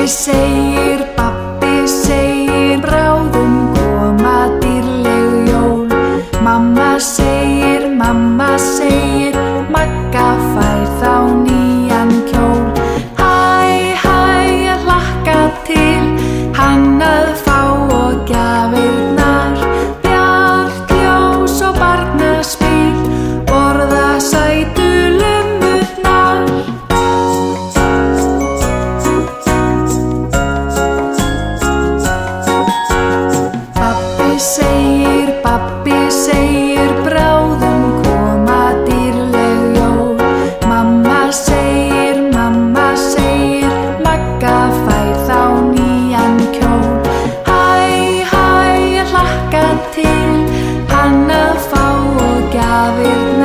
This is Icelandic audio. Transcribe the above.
segir, Babbi segir, bráðum koma dýrðleg jól. Mamma segir, Magga fær þá nýjan kjól. Hæ, hlakka til, hann að fá og gjafirnar. Bjart, ljós og barnaspil, borða lummurnar. Babbi segir, bráðum koma dýrðleg jól. Mamma segir, Magga fær þá nýjan kjól. Hæ, hlakka til, hann að fá og gjafirnar.